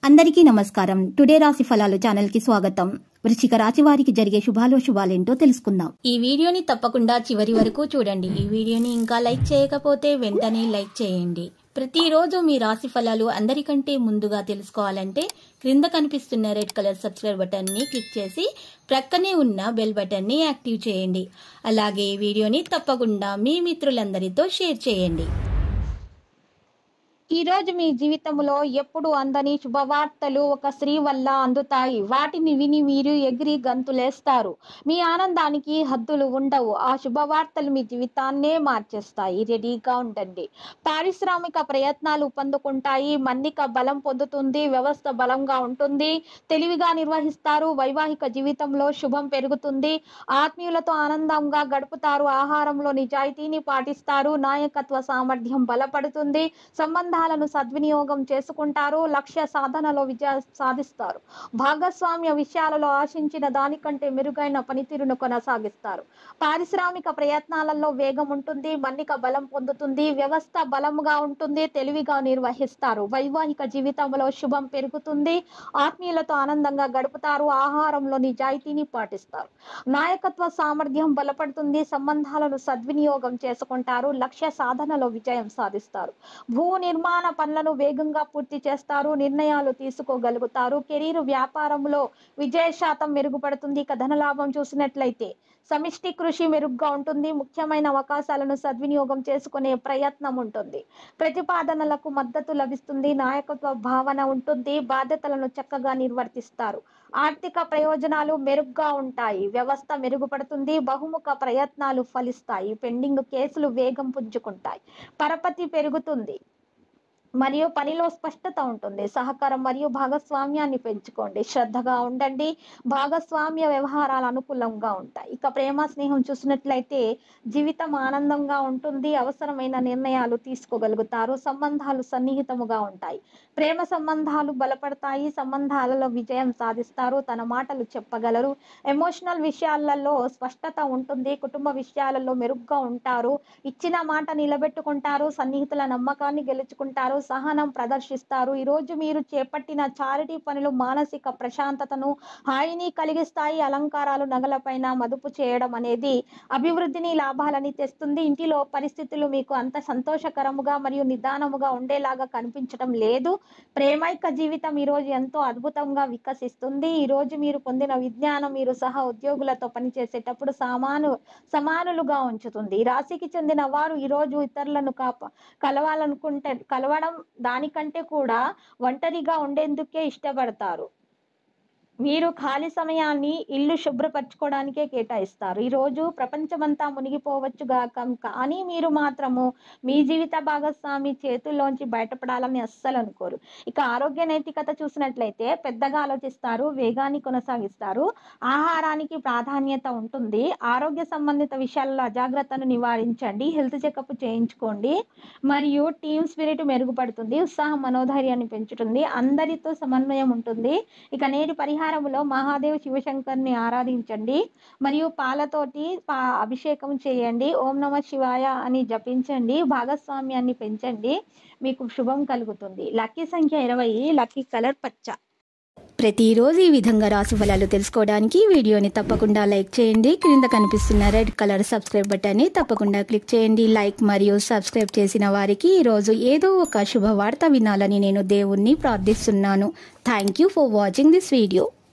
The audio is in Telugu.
అందరికీ నమస్కారం. టుడే రాశి ఫలాలు ఛానల్ కి స్వాగతం. వృశ్చిక రాశి వారికి జరిగే శుభాలేంటో తెలుసుకుందాం. ఈ వీడియోని తప్పకుండా చివరి వరకు చూడండి. ఈ వీడియోని ఇంకా లైక్ చేయకపోతే వెంటనే లైక్ చేయండి. ప్రతిరోజు మీ రాశి ఫలాలు అందరికంటే ముందుగా తెలుసుకోవాలంటే క్రింద కనిపిస్తున్న రెడ్ కలర్ సబ్స్క్రైబ్ బటన్ ని క్లిక్ చేసి ప్రక్కనే ఉన్న బెల్ బటన్ ని యాక్టివ్ చేయండి. అలాగే ఈ వీడియోని తప్పకుండా మీ మిత్రులందరితో షేర్ చేయండి. ఈ రోజు మీ జీవితంలో ఎప్పుడు అందని శుభవార్తలు ఒక స్త్రీ వల్ల అందుతాయి. వాటిని విని మీరు ఎగిరి గంతులేస్తారు. మీ ఆనందానికి హద్దులు ఉండవు. ఆ శుభవార్తలు మీ జీవితాన్నే మార్చేస్తాయి. రెడీగా ఉండండి. పారిశ్రామిక ప్రయత్నాలు పొందుకుంటాయి. మన్నిక బలం పొందుతుంది. వ్యవస్థ బలంగా ఉంటుంది. తెలివిగా నిర్వహిస్తారు. వైవాహిక జీవితంలో శుభం పెరుగుతుంది. ఆత్మీయులతో ఆనందంగా గడుపుతారు. ఆహారంలో నిజాయితీని పాటిస్తారు. నాయకత్వ సామర్థ్యం బలపడుతుంది. సంబంధాలను సద్వినియోగం చేసుకుంటారు. లక్ష్య సాధనలో విజయం సాధిస్తారు. భాగస్వామ్య విషయాలలో ఆశించిన దానికంటే మెరుగైన పనితీరును కొనసాగిస్తారు. పారిశ్రామిక ప్రయత్నాలలో వేగం ఉంటుంది. మన్నిక బలం పొందుతుంది. వ్యవస్థ బలంగా ఉంటుంది. తెలివిగా నిర్వహిస్తారు. వైవాహిక జీవితంలో శుభం పెరుగుతుంది. ఆత్మీయులతో ఆనందంగా గడుపుతారు. ఆహారంలో నిజాయితీని పాటిస్తారు. నాయకత్వ సామర్థ్యం బలపడుతుంది. సంబంధాలను సద్వినియోగం చేసుకుంటారు. లక్ష్య సాధనలో విజయం సాధిస్తారు. భూ నిర్మాణ పనులను వేగంగా పూర్తి చేస్తారు. నిర్ణయాలు తీసుకోగలుగుతారు. కెరీర్ వ్యాపారంలో విజయ శాతం మెరుగుపడుతుంది. ధనలాభం చూసినట్లయితే సమిష్టి కృషి మెరుగ్గా ఉంటుంది. ముఖ్యమైన అవకాశాలను సద్వినియోగం చేసుకునే ప్రయత్నం ఉంటుంది. ప్రతిపాదనలకు మద్దతు లభిస్తుంది. నాయకత్వ భావన ఉంటుంది. బాధ్యతలను చక్కగా నిర్వర్తిస్తారు. ఆర్థిక ప్రయోజనాలు మెరుగ్గా ఉంటాయి. వ్యవస్థ మెరుగుపడుతుంది. బహుముఖ ప్రయత్నాలు ఫలిస్తాయి. పెండింగ్ కేసులు వేగం పుంజుకుంటాయి. పరపతి పెరుగుతుంది మరియు పనిలో స్పష్టత ఉంటుంది. సహకారం మరియు భాగస్వామ్యాన్ని పెంచుకోండి. శ్రద్ధగా ఉండండి. భాగస్వామ్య వ్యవహారాలు అనుకూలంగా ఉంటాయి. ప్రేమ స్నేహం చూసినట్లయితే జీవితం ఆనందంగా ఉంటుంది. అవసరమైన నిర్ణయాలు తీసుకోగలుగుతారు. సంబంధాలు సన్నిహితముగా ఉంటాయి. ప్రేమ సంబంధాలు బలపడతాయి. సంబంధాలలో విజయం సాధిస్తారు. తన మాటలు చెప్పగలరు. ఎమోషనల్ విషయాలలో స్పష్టత ఉంటుంది. కుటుంబ విషయాలలో మెరుగ్గా ఉంటారు. ఇచ్చిన మాట నిలబెట్టుకుంటారు. సన్నిహితుల నమ్మకాన్ని గెలుచుకుంటారు. సహనం ప్రదర్శిస్తారు. ఈరోజు మీరు చేపట్టిన చారిటీ పనులు మానసిక ప్రశాంతతను హాయిని కలిగిస్తాయి. అలంకారాలు నగలపైన మదుపు చేయడం అనేది అభివృద్ధిని లాభాలని తెస్తుంది. ఇంటిలో పరిస్థితులు మీకు అంత సంతోషకరముగా మరియు నిదానముగా ఉండేలాగా కనిపించడం లేదు. ప్రేమైక జీవితం ఈరోజు ఎంతో అద్భుతంగా వికసిస్తుంది. ఈరోజు మీరు పొందిన విజ్ఞానం మీరు సహ ఉద్యోగులతో పనిచేసేటప్పుడు సమానులుగా ఉంచుతుంది. ఈ రాశికి చెందిన వారు ఈరోజు ఇతరులను కలవడం దానికంటే కూడా ఒంటరిగా ఉండేందుకే ఇష్టపడతారు. మీరు ఖాళీ సమయాన్ని ఇల్లు శుభ్రపరచుకోవడానికే కేటాయిస్తారు. ఈరోజు ప్రపంచమంతా మునిగిపోవచ్చుగా, కానీ మీరు మాత్రము మీ జీవిత భాగస్వామి చేతుల్లోంచి బయటపడాలని అస్సలు అనుకోరు. ఆరోగ్య నైతికత చూసినట్లయితే పెద్దగా ఆలోచిస్తారు. వేగాన్ని కొనసాగిస్తారు. ఆహారానికి ప్రాధాన్యత ఉంటుంది. ఆరోగ్య సంబంధిత విషయాలలో అజాగ్రత్తను నివారించండి. హెల్త్ చెకప్ చేయించుకోండి. మరియు టీమ్ స్పిరిట్ మెరుగుపడుతుంది. ఉత్సాహం మనోధైర్యాన్ని పెంచుతుంది. అందరితో సమన్వయం ఉంటుంది. నేటి పరిహారములో మహాదేవ్ శివశంకర్ని ఆరాధించండి మరియు పాలతోటి అభిషేకం చేయండి. ఓం నమ శివాయ అని జపించండి. భాగస్వామ్యాన్ని పెంచండి. మీకు శుభం కలుగుతుంది. లక్కీ సంఖ్య 20. లక్కీ కలర్ పచ్చ. ప్రతిరోజు ఈ విధంగా రాశి ఫలాలు తెలుసుకోవడానికి వీడియోని తప్పకుండా లైక్ చేయండి. క్రింద కనిపిస్తున్న రెడ్ కలర్ సబ్స్క్రైబ్ బటన్ ని తప్పకుండా క్లిక్ చేయండి. లైక్ మరియు సబ్స్క్రైబ్ చేసిన వారికి ఈరోజు ఏదో ఒక శుభవార్త వినాలని నేను దేవుణ్ణి ప్రార్థిస్తున్నాను. Thank you for watching this video.